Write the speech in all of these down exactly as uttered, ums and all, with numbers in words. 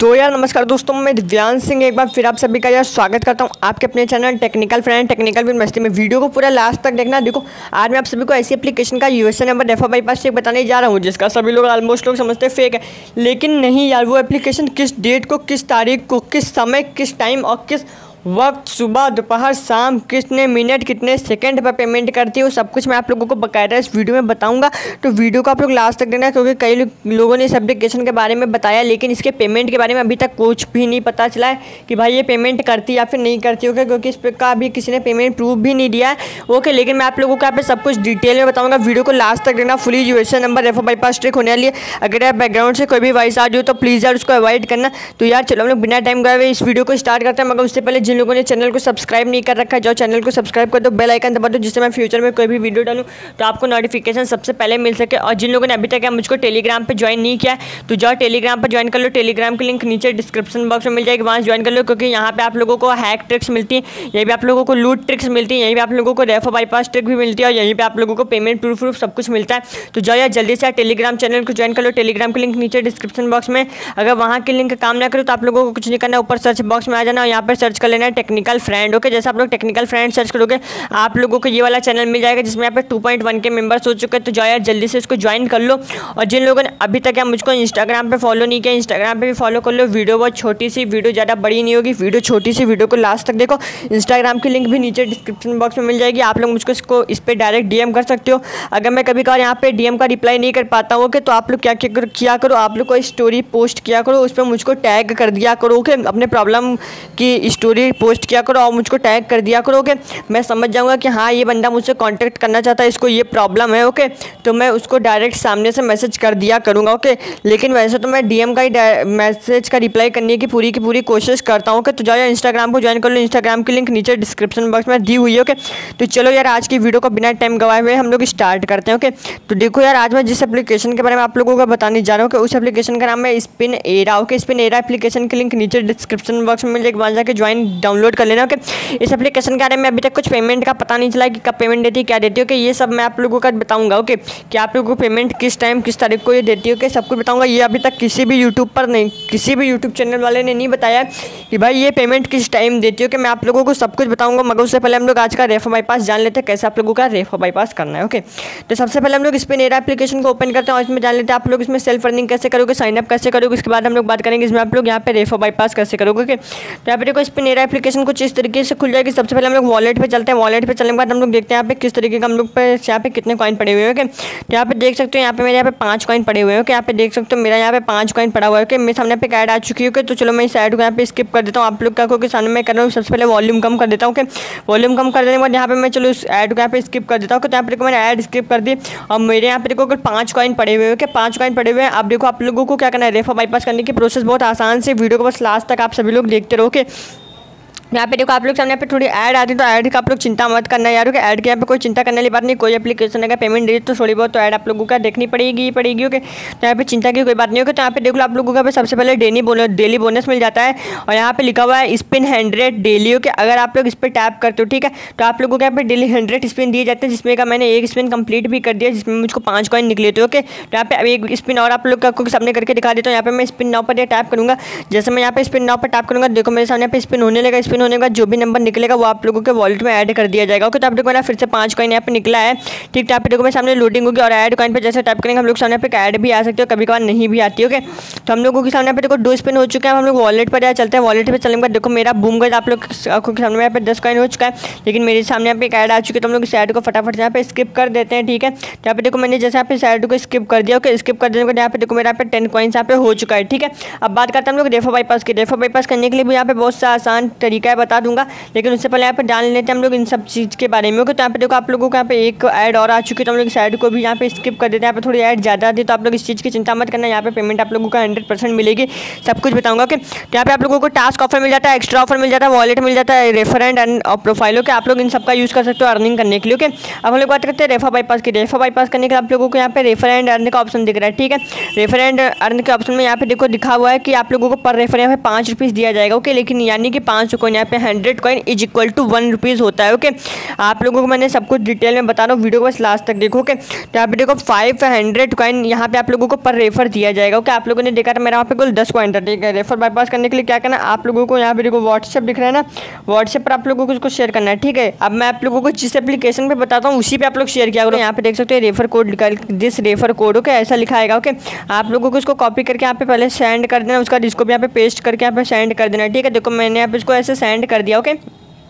तो यार नमस्कार दोस्तों, मैं दिव्यांश सिंह एक बार फिर आप सभी का यार स्वागत करता हूं आपके अपने channel technical friend technical with मस्ती में। वीडियो को पूरा लास्ट तक देखना। देखो आज मैं आप सभी को ऐसी एप्लीकेशन का USA number refer bypass check बताने जा रहा हूं जिसका सभी लोग ऑलमोस्ट लोग समझते हैं फेक है, लेकिन नहीं यार। वो एप्लीकेशन किस डेट को, किस तारीख को, किस समय, किस टाइम और किस वक्त, सुबह, दोपहर, शाम, कितने मिनट, कितने सेकंड पर पेमेंट करती है, वो सब कुछ मैं आप लोगों को बकायदा इस वीडियो में बताऊंगा। तो वीडियो को आप लोग लास्ट तक देना, क्योंकि कई लोगों ने इस एप्लीकेशन के बारे में बताया लेकिन इसके पेमेंट के बारे में अभी तक कुछ भी नहीं पता चला है कि भाई ये पेमेंट करती या फिर नहीं करती। ओके, क्योंकि इस पर का अभी किसी ने पेमेंट प्रूफ भी नहीं दिया है। ओके, लेकिन मैं आप लोगों को यहाँ पे सब कुछ डिटेल में बताऊँगा। वीडियो को लास्ट तक देना। Fully USA number refer bypass trick होने वाली है। अगर यार बैकग्राउंड से कोई भी वॉइस आ जाए तो प्लीज़ यार उसको अवॉइड करना। तो यार चलो हम लोग बिना टाइम गए इस वीडियो को स्टार्ट करते हैं, मगर उससे पहले जिन लोगों ने चैनल को सब्सक्राइब नहीं कर रखा है, जो चैनल को सब्सक्राइब कर दो, बेल आइकन दबा दो, जिससे मैं फ्यूचर में कोई भी वीडियो डालूं तो आपको नोटिफिकेशन सबसे पहले मिल सके। और जिन लोगों ने अभी तक मुझको टेलीग्राम पे ज्वाइन नहीं किया है तो जाओ टेलीग्राम पर ज्वाइन कर लो। टेलीग्राम की लिंक नीचे डिस्क्रिप्शन बॉक्स में मिल जाएगी, वहाँ ज्वाइन कर लो, क्योंकि यहाँ पे आप लोगों को हैक ट्रिक्स मिलती है, यहीं पे आप लोगों को लूट ट्रिक्स मिलती है, यहीं पे आप लोगों को रेफर बाईपास ट्रिक भी मिलती है और यहीं पे आप लोगों को पेमेंट प्रूफ प्रूफ सब कुछ मिलता है। तो जाओ यार जल्दी से टेलीग्राम चैनल को ज्वाइन कर लो। टेलीग्राम की लिंक नीचे डिस्क्रिप्शन बॉक्स में। अगर वहाँ की लिंक काम ना करो तो आप लोगों को कुछ नहीं करना, ऊपर सर्च बॉक्स में आ जाना और यहाँ पर सर्च कर लेना है टेक्निकल फ्रेंड। ओके, जैसे आप लोग टेक्निकल फ्रेंड सर्च करोगे आप लोगों को ये वाला चैनल मिल जाएगा जिसमें यहाँ पे टू पॉइंट वन के मेंबर्स हो चुके हैं। तो जाओ यार जल्दी से इसको ज्वाइन कर लो। और जिन लोगों ने अभी तक यार मुझको इंस्टाग्राम पे फॉलो नहीं किया, इंस्टाग्राम पे भी फॉलो कर लो। वीडियो बहुत छोटी सी, वीडियो ज़्यादा बड़ी नहीं होगी, वीडियो छोटी सी, वीडियो को लास्ट तक देखो। इंस्टाग्राम की लिंक भी नीचे डिस्क्रिप्शन बॉक्स में मिल जाएगी, आप लोग मुझको इसको इस पर डायरेक्ट डीएम कर सकते हो। अगर मैं कभी कभार यहाँ पे डीएम का रिप्लाई नहीं कर पाता हूँ तो आप लोग क्या किया करो, आप लोग कोई स्टोरी पोस्ट किया करो, उस पर मुझको टैग कर दिया करो। ओके, अपने प्रॉब्लम की स्टोरी पोस्ट किया करो और मुझको टैग कर दिया करो। ओके, मैं समझ जाऊंगा कि हाँ ये बंदा मुझसे कांटेक्ट करना चाहता है, इसको ये प्रॉब्लम है। ओके, तो मैं उसको डायरेक्ट सामने से मैसेज कर दिया करूँगा। ओके, लेकिन वैसे तो मैं डीएम का ही मैसेज का रिप्लाई करने की पूरी की पूरी कोशिश करता हूँ। ओके, तो जाओ इंस्टाग्राम को ज्वाइन कर लो। इंस्टाग्राम की लिंक नीचे डिस्क्रिप्शन बॉक्स में दी हुई है। ओके, तो चलो यार आज की वीडियो को बिना टाइम गवाए हुए हम लोग स्टार्ट करते हैं। ओके, तो देखो यार आज मैं जिस एप्लीकेशन के बारे में आप लोगों को बताने जा रहा हूँ कि उस एप्लीकेशन का नाम है spin era. Okay, spin era application की लिंक नीचे डिस्क्रिप्शन बॉक्स में मिल जाएगी, वहाँ जाकर ज्वाइन डाउनलोड कर लेना। ओके, इस एप्लीकेशन के बारे में अभी तक कुछ पेमेंट का पता नहीं चला कि कब पेमेंट देती है, क्या देती है। ओके, ये सब मैं आप लोगों का बताऊंगा। ओके, कि आप लोगों को पेमेंट किस टाइम किस तारीख को ये देती है। ओके, सब कुछ बताऊंगा। ये अभी तक किसी भी यूट्यूब पर नहीं, किसी भी यूट्यूब चैनल वाले ने नहीं बताया कि भाई ये पेमेंट किस टाइम देती है। कि मैं आप लोगों को सब कुछ बताऊंगा, मगर उससे पहले हम लोग आज का रेफर बाईपास जान लेते हैं, कैसे आप लोगों का रेफर बाईपास करना है। ओके, तो सबसे पहले हम लोग स्पिन एरा एप्लीकेशन को ओपन करते हैं और इसमें जान लेते हैं आप लोग इसमें सेल्फ अर्निंग कैसे करोगे, साइन अप कैसे करोगे। उसके बाद हम लोग बात करेंगे इसमें आप लोग यहाँ पे रेफर बाईपास कैसे करोगे। ओके, तो यहाँ पे देखो स्पिन एरा एप्लीकेशन कुछ इस तरीके से खुल जाएगी। सबसे पहले हम लोग वॉलेट पे चलते हैं। वॉलेट पे चलने के बाद हम लोग देखते हैं यहाँ पे किस तरीके का हम लोग पे यहाँ पे कितने कॉइन पड़े हुए हैं। ओके, तो यहाँ पे देख सकते हो यहाँ पे मेरे यहाँ पे पाँच कॉइन पड़े हुए हैं। ओके, यहाँ पे देख सकते हो मेरा यहाँ पे पाँच कॉइन पड़ा हुआ है। ओके, मेरे सामने पे एक ऐड आ चुकी है। ओके, तो चलो मैं इस ऐड को यहाँ पे स्किप कर देता हूँ। आप लोग क्या करोगे, सामने मैं कर रहा हूँ सबसे पहले वॉल्यूम कम कर देता हूँ। ओके, वॉल्यूम कम कर देने के बाद यहाँ पे मैं चलो इस ऐड को यहाँ पे स्किप कर देता हूँ। तो यहाँ पे देखो मैंने ऐड स्किप कर दी और मेरे यहाँ पे देखो अगर पाँच कॉइन पड़े हुए हैं। ओके, पाँच कॉइन पड़े हुए हैं। अब देखो आप लोगों को क्या करना है, रेफर बाईपास करने की प्रोसेस बहुत आसान से, वीडियो को बस लास्ट तक आप सभी लोग देखते रहो। ओके, यहाँ पे देखो आप लोग सामने यहाँ पे थोड़ी ऐड आती है, तो ऐड का आप लोग चिंता मत करना यार। ओके, ऐड के यहाँ पे कोई चिंता करने वाली बात नहीं। कोई एप्लीकेशन अगर पेमेंट दे तो थोड़ी बहुत तो ऐड आप लोगों का देखनी पड़ेगी पड़ेगी ओके, तो यहाँ पे चिंता की कोई बात नहीं। ओके, तो यहाँ पे देख लो आप लोगों का सबसे पहले डेली बोनस डेली बोनस मिल जाता है और यहाँ पे लिखा हुआ है स्पिन हंड्रेड डेली। ओके, अगर आप लोग इस पर टैप करते हो ठीक है, तो आप लोगों को यहाँ पे डेली हंड्रेड स्पिन दिए जाते हैं, जिसमें का मैंने एक स्पिन कंप्लीट भी कर दिया, जिसमें मुझको पाँच कॉइन निकले थे। ओके, तो यहाँ पे एक स्पिन और आप लोग का सामने करके दिखा देता हूँ। यहाँ पे मैं स्पिन नाउ पर टैप करूँगा। जैसे मैं यहाँ पे स्पिन नाउ पर टैप करूँगा, देखो मेरे सामने पे स्पिन होने लगा। स्पिन होने का जो भी नंबर निकलेगा वो आप लोगों के वॉलेट में ऐड कर दिया जाएगा। ओके, तो आप देखो मेरा फिर से पाँच कॉइन यहाँ पे निकला है। ठीक, तो आप देखो मेरे सामने लोडिंग होगी और ऐड कॉइन पे जैसे टाइप करेंगे हम लोग सामने पे ऐड भी आ सकते हो, कभी कभार नहीं भी आती है। ओके, तो हम लोगों के सामने पे देखो दो स्पिन हो चुके हैं। हम लोग वॉलेट पर यहाँ चलते हैं। वॉलेट पर चलने के बाद देखो मेरा बूम गया, आप लोग के सामने यहाँ पे दस कॉइन हो चुका है, लेकिन मेरे सामने यहाँ पे एक ऐड आ चुकी है। तो हम लोग इस ऐड को फटाफट यहाँ पे स्किप कर देते हैं। ठीक है, तो यहाँ पे देखो मैंने जैसे यहाँ पे इस ऐड को स्किप कर दिया। ओके, स्किप कर देने के बाद यहाँ पे देखो मेरा यहाँ पे टेन कॉइन्स यहाँ पे हो चुका है। ठीक है, अब बात करते हैं हम लोग रेफर बाईपास की। रेफर बाईपास करने के लिए भी यहाँ पे बहुत सा आसान तरीका है, बता दूंगा, लेकिन उससे पहले यहाँ पे जान लेते हैं हम लोग इन सब चीज़ के बारे में। ओके, तो यहाँ पे देखो आप लोगों को यहाँ पे एक ऐड और आ चुकी है, तो हम लोग इस ऐड को भी यहाँ पे स्किप कर देते हैं। यहाँ पे थोड़ी ऐड ज़्यादा आती है, तो आप लोग इस चीज़ की चिंता मत करना। यहाँ पे पेमेंट आप लोगों को हंड्रेड परसेंट मिलेगी, सब कुछ बताऊंगा। ओके, तो यहाँ पे आप लोगों को टास्क ऑफर मिल जाता है, एक्स्ट्रा ऑफर मिल जाता है, वॉलेट मिल जाता है, रेफर एंड अर्न और प्रोफाइल। ओके, आप लोग इन सबका यूज़ कर सकते हो अर्निंग करने के लिए। ओके, अब हम लोग बात करते हैं रेफर बाईपास की। रेफर बाईपास करने के आप लोगों को यहाँ पे रेफर एंड अर्न का ऑप्शन दिख रहा है। ठीक है, रेफर एंड अर्न के ऑप्शन में यहाँ पे देखो दिखा हुआ है कि आप लोगों को पर रेफर यहाँ पे पाँच रुपीज़ दिया जाएगा। ओके, लेकिन यानी कि पाँच सौ कॉइन यहाँ पे hundred coin is equal to one rupees होता है। ओके, आप लोगों को मैंने सब कुछ डिटेल में बता रहा हूँ, वीडियो को बस लास्ट तक देखो। ओके, तो यहाँ पे देखो फाइव हंड्रेड कॉइन यहाँ पे आप लोगों को पर रेफर दिया जाएगा। ओके, आप लोगों ने देखा था मेरा वहाँ पे कुल दस कॉइन था। ठीक है, रेफर बाईपास करने के लिए क्या करना है, आप लोगों को यहाँ पे देखो व्हाट्सएप दिख रहा है ना, व्हाट्सएप पर आप लोगों को इसको शेयर करना है। ठीक है, अब मैं आप लोगों को जिस एप्लीकेशन पे बताता हूँ उसी पे आप लोग शेयर किया करो। यहाँ पे देख सकते हो रेफर कोड निकाल, दिस रेफर कोड। ओके, ऐसा लिखा आएगा। ओके, आप लोगों को इसको कॉपी करके यहाँ पे पहले सेंड कर देना, उसका इसको भी यहाँ पे पेस्ट करके यहाँ पे सेंड कर देना। ठीक है, देखो मैंने यहाँ पे इसको ऐसे सेंड कर दिया। ओके,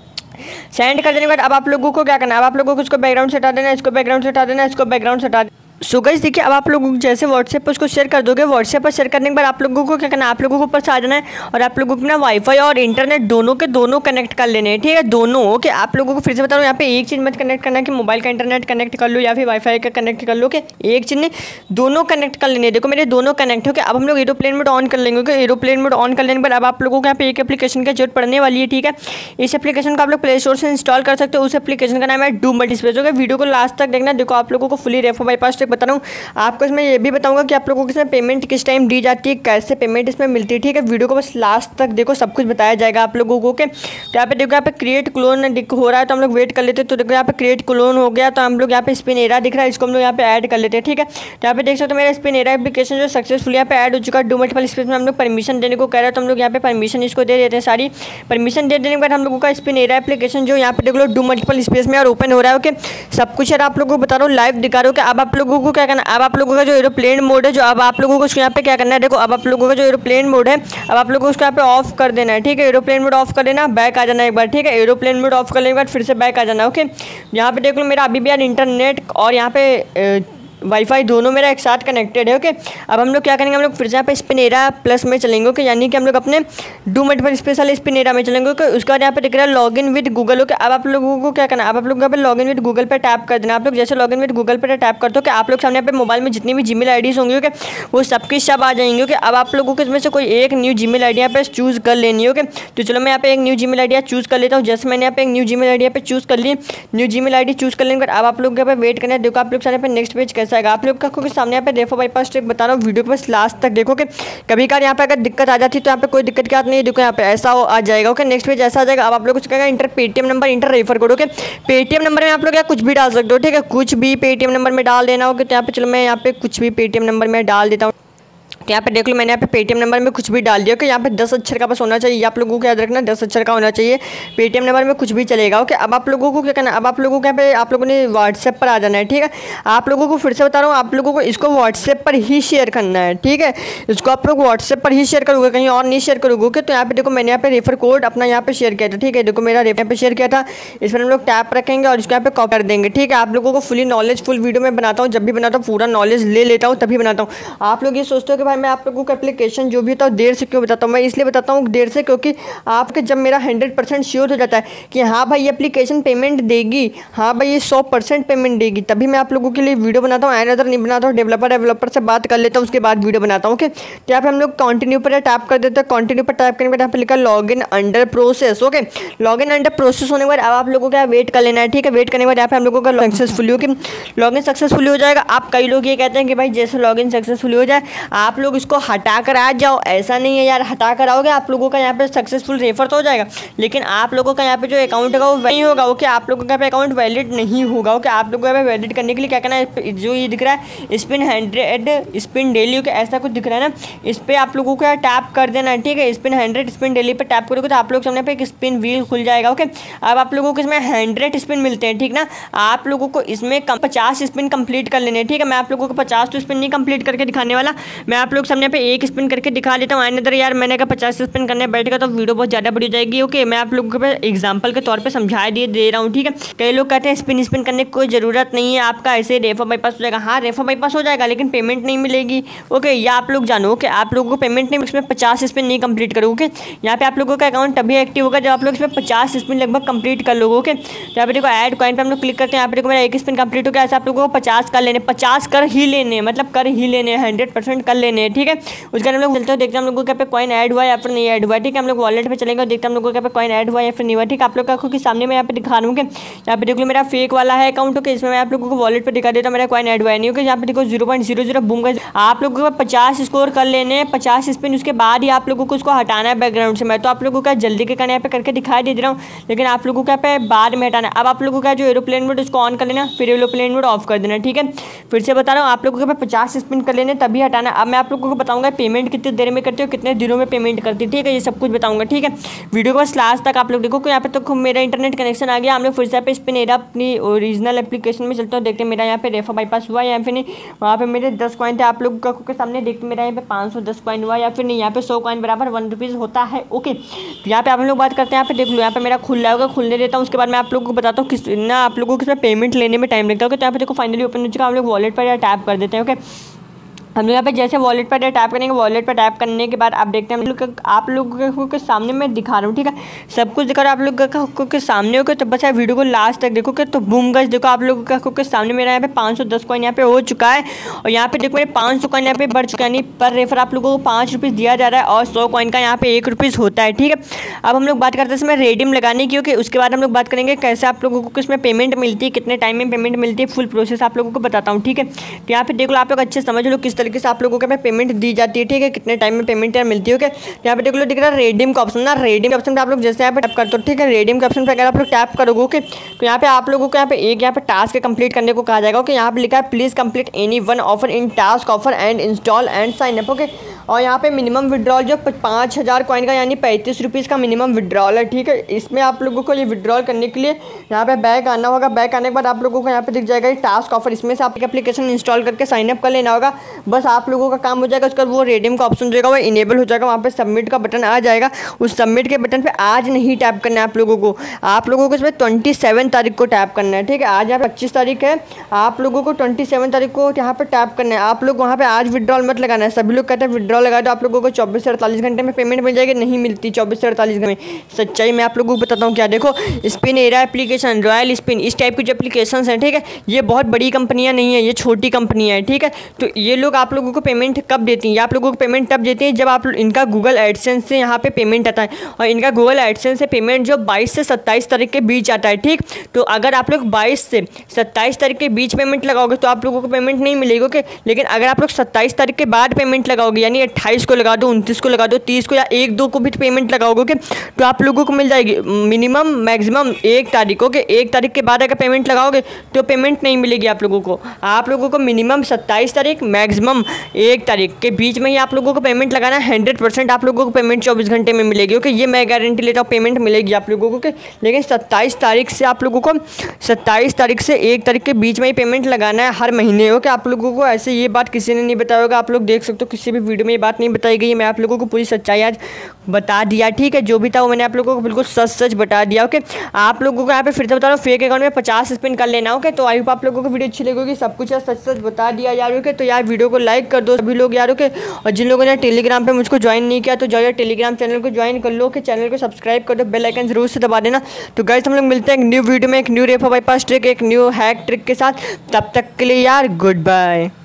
सेंड कर देने के बाद अब आप लोगों को क्या करना है, अब आप लोगों को इसको बैकग्राउंड से हटा देना, इसको बैकग्राउंड से हटा देना, इसको बैकग्राउंड से हटा देना। सो गाइस देखिए, अब आप लोगों को जैसे व्हाट्सएप पर उसको शेयर कर दोगे, व्हाट्सएप पर शेयर करने के बाद आप लोगों को क्या करना है, आप लोगों को ऊपर से आ जाना है और आप लोगों को ना वाईफाई और इंटरनेट दोनों के दोनों कनेक्ट कर लेने हैं। ठीक है, दोनों। ओके, आप लोगों को फिर से बता रहा हूँ, यहाँ पे एक चीज़ मत कनेक्ट करना कि मोबाइल का इंटरनेट कनेक्ट कर लो या फिर वाईफाई का कनेक्ट कर लो। ओके, एक चीज़ नहीं, दोनों कनेक्ट कर लेने। देखो मेरे दोनों कनेक्ट हो गए। अब हम लोग एरोप्लेन मोड ऑन कर लेंगे। ओके, एरोप्लेन मोड ऑन कर लेने पर अब आप लोगों को यहाँ पे एक एप्लीकेशन की जरूरत पड़ने वाली है। ठीक है, इस एप्लीकेशन को आप लोग प्ले स्टोर से इंस्टॉल कर सकते हो। उस एप्लीकेशन का नाम है डू मल्टीस्पेस। ओके, वीडियो को लास्ट तक देखना। देखो आप लोगों को फुली रेफर बाईपास ट्रिक बता रहा हूँ। आपको इसमें ये भी बताऊंगा कि आप लोगों को इसमें पेमेंट किस टाइम दी जाती है, कैसे पेमेंट इसमें मिलती है। ठीक है, वीडियो को बस लास्ट तक देखो, सब कुछ बताया जाएगा आप लोगों को। के तो यहाँ पे देखो, यहाँ पे क्रिएट क्लोन हो रहा है तो हम लोग वेट कर लेते हैं। तो देखो यहाँ पे क्रिएट क्लोन हो गया, तो हम लोग यहाँ पे स्पिन एरा दिख रहा है, इसको हम लोग यहाँ पे ऐड कर लेते हैं। ठीक है, तो यहाँ पे देख सकते हो मेरा स्पिन एरा एप्लीकेशन जो सक्सेसफुल यहाँ पे ऐड हो चुका है। डू मल्टीपल स्पेस में हम लोग परमिशन देने को कह रहे हैं, तो हम लोग यहाँ पे परमिशन इसको दे देते हैं। सारी परमिशन दे देने के बाद हम लोगों का स्पिन एरा एप्लीकेशन जो यहाँ पे देख लो डू मल्टीपल स्पेस में और ओपन हो रहा है। ओके, सब कुछ यार आप लोगों को बता रहा हूँ, लाइव दिखा रहा हूँ कि अब आप लोगों को क्या करना, अब आप लोगों का जो एरोप्लेन मोड है, जो अब आप लोगों को यहाँ पे क्या करना है, देखो अब आप लोगों का जो एरोप्लेन मोड है, अब आप लोगों को उसको यहाँ पे ऑफ कर देना है। ठीक है, एरोप्लेन मोड ऑफ कर देना, बैक आ जाना एक बार। ठीक है, एरोप्लेन मोड ऑफ करने के बाद फिर से बैक आ जाना। ओके, यहाँ पे देख लो मेरा अभी भी यार इंटरनेट और यहाँ पे वाईफाई दोनों मेरा एक साथ कनेक्टेड है। ओके, अब हम लोग क्या करेंगे, हम लोग फिर से यहाँ पे स्पिनेरा प्लस में चलेंगे। ओके, यानी कि हम लोग अपने डू मल्टीपल स्पेस वाले स्पिनेरा में चलेंगे। ओके, उसके बाद यहाँ पे दिख रहा है log in with Google. Okay, अब आप लोगों को क्या करना है, अब आप लोग यहाँ पे लॉग इन विद गूगल पे टैप कर देना। आप लोग जैसे लॉग इन विद गूगल पे टैप करते हो कि आप लोग सामने यहाँ पे मोबाइल में जितनी भी जीमेल आईडीज होंगी, ओके, वो सबकी सब आ जाएंगे। ओके, अब आप लोगों को इसमें से कोई एक न्यू जीमेल आईडी यहाँ पे चूज़ कर लेनी है। ओके, तो चलो मैं यहाँ पे एक न्यू जीमेल आईडी चूज़ कर लेता हूँ। जैसे मैंने यहाँ पे एक न्यू जीमेल आईडी यहाँ पे चूज़ कर ली, न्यू जीमेल आईडी चूज़ कर लेने के बाद अब आप लोग यहाँ पे वेट करना है। देखो आप लोग सारे पे नेक्स्ट पेज कैसा आएगा, आप लोग का सामने यहाँ पे रेफर बाईपास ट्रिक बता रहा हूँ, वीडियो को बस लास्ट तक देखो कि कभी कभार यहाँ पे अगर दिक्कत आ जाती है तो यहाँ पे कोई दिक्कत की बात नहीं है। देखो यहाँ पे ऐसा आ जाएगा। ओके, नेक्स्ट पेज ऐसा आ जाएगा। अब आप लोग कुछ कहेगा enter Paytm number, enter refer code. Okay, Paytm number में आप लोग कुछ भी डाल सकते हो। ठीक है, कुछ भी पेटीएम नंबर में डाल देना। ओके, तो यहाँ पे चलो मैं यहाँ पे कुछ भी पेटीएम नंबर में डाल देता हूँ। तो यहाँ पे देख लो मैंने यहाँ पे पेटीएम नंबर में कुछ भी डाल दिया। ओके, यहाँ पे दस अक्षर का बस होना चाहिए, आप लोगों को याद रखना दस अक्षर का होना चाहिए। पेटीएम नंबर में कुछ भी चलेगा। ओके, अब आप लोगों को क्या करना, अब आप लोगों को यहाँ पे आप लोगों ने व्हाट्सएप पर आ जाना है। ठीक है, आप लोगों को फिर से बता रहा हूँ, आप लोगों को इसको व्हाट्सएप पर ही शेयर करना है। ठीक है, इसको आप लोग व्हाट्सएप पर ही शेयर करोगे, कहीं और नहीं शेयर करोगे। ओके, तो यहाँ पे देखो मैंने यहाँ पे रेफर कोड अपना यहाँ पे शेयर किया था। ठीक है, देखो मेरा रेफर पे शेयर किया था, इस पर हम लोग टैप रखेंगे और इसको यहाँ पे कॉपी कर देंगे। ठीक है, आप लोगों को फुली नॉलेज फुल वीडियो में बनाता हूँ, जब भी बनाता हूँ पूरा नॉलेज ले लेता हूँ तभी बनाता हूँ। आप लोग ये सोचते हो कि भाई मैं आप लोगों को एप्लीकेशन जो भी होता है देर से क्यों बताता हूँ, मैं इसलिए बताता हूँ देर से क्योंकि आपके जब मेरा हंड्रेड परसेंट श्योर हो जाता है कि हाँ भाई ये एप्लीकेशन पेमेंट देगी, हाँ भाई ये सौ परसेंट पेमेंट देगी, तभी मैं आप लोगों के लिए वीडियो बनाता हूँ। अदर नहीं बनाता हूँ, डेवलपर डेवलपर से बात कर लेता हूँ उसके बाद वीडियो बनाता हूँ। ओके, तो यहाँ पे हम लोग कंटिन्यू पर टैप कर देते हैं। कंटिन्यू पर टैप करने के बाद यहाँ पे लिखा log in under process. Okay, log in under process होने के बाद अब आप लोगों को वेट कर लेना है। ठीक है, वेट करने के बाद यहाँ पे हम लोगों का सक्सेसफुली हो कि लॉग इन सक्सेसफुली हो जाएगा। आप कई लोग ये कहते हैं कि भाई जैसे लॉग इन सक्सेसफुली हो जाए आप लोग इसको हटा कर आ जाओ, ऐसा नहीं है यार, हटा कर आओगे आप लोगों का यहाँ पे सक्सेसफुल रेफर तो हो जाएगा, लेकिन आप लोगों का यहाँ पे जो अकाउंट होगा वो नहीं होगा। ओके, आप लोगों का अकाउंट वैलिड नहीं होगा। ओके, आप लोगों को यहाँ पे वैलिड करने के लिए क्या करना है, जो ये दिख रहा है spin hundred spin daily, okay ऐसा कुछ दिख रहा है ना, इस पर आप लोगों को टैप कर देना है। ठीक है, स्पिन हंड्रेड स्पिन डेली पर टैप करोगे तो आप लोग सामने पे एक स्पिन व्हील खुल जाएगा। ओके, अब आप लोगों को इसमें हंड्रेड स्पिन मिलते हैं। ठीक ना, आप लोगों को इसमें पचास स्पिन कंप्लीट कर लेने। ठीक है, मैं आप लोगों को पचास तो स्पिन नहीं कंप्लीट करके दिखाने वाला, मैं आप लोग सामने पे एक स्पिन करके दिखा देता हूँ। अनदर यार मैंने कहा पचास स्पिन करने बैठेगा तो वीडियो बहुत ज़्यादा बड़ी हो जाएगी। ओके, मैं आप लोगों को एग्जांपल के तौर पे समझा दिए दे रहा हूँ। ठीक है, कई लोग कहते हैं स्पिन स्पिन करने की कोई ज़रूरत नहीं है, आपका ऐसे रेफर बाईपास हो जाएगा। हाँ, रेफर बाईपास हो जाएगा लेकिन पेमेंट नहीं मिलेगी। ओके, या आप लोग जानो कि आप लोगों को पेमेंट नहीं, इसमें पचास स्पिन नहीं कंप्लीट करोगे। यहाँ पे आप लोगों का अकाउंट तभी एक्टिव होगा जब आप लोग इसमें पचास स्पिन लगभग कंप्लीट कर लोगे। ओके, यहाँ पे देखो ऐड कॉइन पे हम लोग क्लिक करते हैं। यहाँ पे देखो मेरा एक स्पिन कंप्लीट हो गया, ऐसे आप लोगों को पचास कर लेने, पचास कर ही लेने, मतलब कर ही लेने, हंड्रेड परसेंट कर लेने। हैं, ठीक है। उसके बाद हम लोग चलते हैं, देखते हैं हम लोग को क्या पे कॉइन ऐड हुआ या फिर नहीं ऐड हुआ, ठीक है। हम लोग वॉलेट पे चलेंगे और देखते हैं हम लोग को क्या पे कॉइन ऐड हुआ या फिर नहीं हुआ, ठीक है। आप लोग आंखों के सामने मैं यहाँ पे दिखा रहा हूँ कि यहाँ पे देखो मेरा फेक वाला है अकाउंट, ओके। इसमें मैं आप लोगों को वॉलेट पे दिखा देता हूँ मेरा कॉइन ऐड हुआ है नहीं, ओके। यहाँ पे देखो zero point zero zero boom का आप लोगों को पचास स्कोर कर लेने हैं, पचास स्पिन, उसके बाद ही आप लोगों को उसको हटाना है बैकग्राउंड से। मैं तो आप लोगों का जल्दी के करने यहाँ पे करके दिखाई दे रहा हूँ, लेकिन आप लोगों का पे बाद में हटाना है। अब आप लोगों का जो एरोप्लेन मोड उसको ऑन कर लेना, फिर एरोप्लेन मोड ऑफ कर देना, ठीक है। फिर से बता रहा हूँ, आप लोगों के पचास स्पिन कर लेने तभी हटाना। अब मैं आप लोगों को बताऊंगा पेमेंट कितनी देर में करते हो, कितने दिनों में पेमेंट करती है, ठीक है। ये सब कुछ बताऊंगा, ठीक है। वीडियो को बस लास्ट तक आप लोग देखो कि यहाँ पे तो मेरा इंटरनेट कनेक्शन आ गया। हम लोग फिर से यहाँ पे स्पिन एरा अपनी ओरिजिनल एप्लीकेशन में चलते हैं, देखते हैं मेरा यहाँ पे रेफा बाईपास हुआ या फिर नहीं। वहाँ पे मेरे दस कॉइन थे, आप लोगों के सामने देखते मेरा यहाँ पे पाँच सौ दस कॉइन हुआ या फिर नहीं। यहाँ पे सौ कॉइन बराबर वन रुपीज़ होता है, ओके। तो यहाँ पे आप लोग बात करते हैं, यहाँ पे देख लो, यहाँ पे मेरा खुल रहा होगा, खुलने देता हूँ। उसके बाद मैं आप लोगों को बताता हूँ किस ना आप लोगों को इसमें पेमेंट लेने में टाइम लगता है, तो यहाँ पे देखो फाइनली ओपन हो चुका। हम लोग वॉलेट पर या टैप कर देते हैं, ओके। हम लोग यहाँ पे जैसे वॉलेट पर टैप करेंगे, वॉलेट पर टैप करने के बाद आप देखते हैं हम लोग आप लोगों के सामने मैं दिखा रहा हूँ, ठीक है। सब कुछ दिखा रहा है आप लोगों के सामने, ओके। तो बस यार वीडियो को लास्ट तक देखोगे तो बूम गाइस देखो आप लोगों के सामने मेरा यहाँ पे पाँच सौ दस कॉइन यहाँ पे हो चुका है। और यहाँ पे देखो मेरे पाँच सौ कॉइन यहाँ पे बढ़ चुका है, यानी पर रेफर आप लोगों को पाँच रुपीज़ दिया जा रहा है और सौ कॉइन का यहाँ पे एक रुपीज़ होता है, ठीक है। अब हम लोग बात करते हैं इसमें रेडीम लगाने की, ओके। उसके बाद हम लोग बात करेंगे कैसे आप लोगों को इसमें पेमेंट मिलती है, कितने टाइम में पेमेंट मिलती है, फुल प्रोसेस आप लोगों को बताता हूँ, ठीक है। तो यहाँ पे देख लो आप लोग अच्छे समझ लो किस तरीके से आप लोगों के पेमेंट दी जाती है, ठीक है। कितने टाइम में पेमेंट यार मिलती है, ओके। यहाँ पे देख लो दिख रहा है रेडीम का ऑप्शन ना, रेडीम के ऑप्शन पे आप लोग जैसे यहाँ पे टैप करते हो, ठीक है। रेडीम के ऑप्शन पे अगर आप लोग टैप करोगे, ओके, तो यहाँ पे आप लोगों को यहाँ पे एक यहाँ पे टास्क कंप्लीट करने को कहा जाएगा, ओके। यहाँ पे लिखा है please complete any one offer in task offer and install and sign up, okay. और यहाँ पे मिनिमम विड्रॉल जो पाँच हज़ार कॉइन का यानी पैंतीस रुपीज़ का मिनिमम विड्रॉल है, ठीक है। इसमें आप लोगों को ये विड्रॉल करने के लिए यहाँ पे बैक आना होगा। बैक आने के बाद आप लोगों को यहाँ पे दिख जाएगा ये टास्क ऑफर, इसमें से आप एप्लीकेशन इंस्टॉल करके साइन अप कर लेना होगा। बस आप लोगों का काम हो जाएगा। उसका वो रेडीम का ऑप्शन जो है वो इनेबल हो जाएगा, वहाँ पे सबमिट का बटन आ जाएगा। उस सबमिट के बटन पे आज नहीं टैप करना है आप लोगों को, आप लोगों को इसमें ट्वेंटी सेवन तारीख को टैप करना है, ठीक है। आज यहाँ पे पच्चीस तारीख है, आप लोगों को ट्वेंटी सेवन तारीख को यहाँ पे टैप करना है। आप लोग वहाँ पे आज विड्रॉल मत लगाना है। सभी लोग कहते हैं विड्रॉल लगा दो, आप लोगों को चौबीस से अड़तालीस घंटे में पेमेंट मिल जाएगी, नहीं मिलती चौबीस से अड़तालीस घंटे में। सच्चाई मैं आप लोगों को बताता हूँ क्या, देखो spin era application, royal spin, इस टाइप की जो एप्लीकेशन हैं, ठीक है, ये बहुत बड़ी कंपनियाँ नहीं है, ये छोटी कंपनियाँ हैं, ठीक है। तो ये लोग आप लोगों को पेमेंट कब देती हैं, आप लोगों को पेमेंट तब देती हैं जब आप इनका गूगल एडसेंस से यहाँ पे पेमेंट आता है। और इनका गूगल एडसेंस से पेमेंट जो बाईस से सत्ताईस तारीख के बीच आता है, ठीक। तो अगर आप लोग बाईस से सत्ताईस तारीख के बीच पेमेंट लगाओगे तो आप लोगों को पेमेंट नहीं मिलेगी, ओके। लेकिन अगर आप लोग सत्ताईस तारीख के बाद पेमेंट लगाओगे, यानी अट्ठाईस को लगा दो, उनतीस को लगा दो, तीस को या एक दो को भी पेमेंट लगाओगे, ओके, तो आप लोगों को मिल जाएगी मिनिमम मैक्सिमम एक तारीख, ओके। एक तारीख के बाद अगर पेमेंट लगाओगे तो पेमेंट नहीं मिलेगी आप लोगों को। आप लोगों को मिनिमम सत्ताईस तारीख मैक्सिमम एक तारीख के बीच में ही आप लोगों को पेमेंट लगाना है। हंड्रेड परसेंट आप लोगों को पेमेंट चौबीस घंटे में मिलेगी, ओके। ये मैं गारंटी लेता हूँ पेमेंट मिलेगी आप लोगों को, ओके। लेकिन सत्ताईस तारीख से आप लोगों को सत्ताईस तारीख से एक तारीख के बीच में ही पेमेंट लगाना है हर महीने, ओके। आप लोगों को ऐसे ये बात किसी ने नहीं बताया होगा, आप लोग देख सकते हो किसी भी वीडियो में ये बात नहीं बताई गई है। मैं आप लोगों को पूरी सच्चाई आज बता दिया, ठीक है। जो भी था वो मैंने आप लोगों को बिल्कुल सच सच बता दिया, ओके। आप लोगों को यहाँ पे फिर से बता रहा हूँ फेक अकाउंट में पचास स्पिन कर लेना, ओके। तो आई होप आप लोगों को वीडियो अच्छी लगेगी, सब कुछ सच सच बता दिया यार, ओके। तो यार वीडियो को लाइक कर दो सभी लोग यार, ओके। और जिन लोगों ने टेलीग्राम पे मुझको ज्वाइन नहीं किया तो जाओ यार टेलीग्राम चैनल को ज्वाइन कर लो, ओके। चैनल को सब्सक्राइब कर दो, बेल आइकन जरूर से दबा देना। तो गाइस हम लोग मिलते हैं एक न्यू वीडियो में, एक न्यू रेफा बाईपास ट्रिक, एक न्यू हैक ट्रिक के साथ। तब तक के लिए यार गुड बाय।